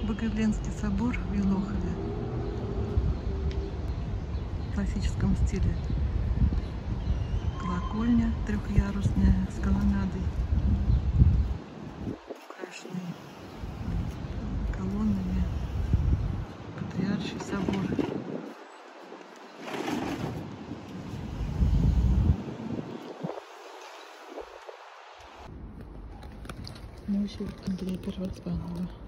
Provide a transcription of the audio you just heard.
Богоявленский собор в Елохове в классическом стиле. Колокольня трехъярусная с колоннадой, украшенной колоннами. Патриарший собор. Мощи Андрея Первозванного.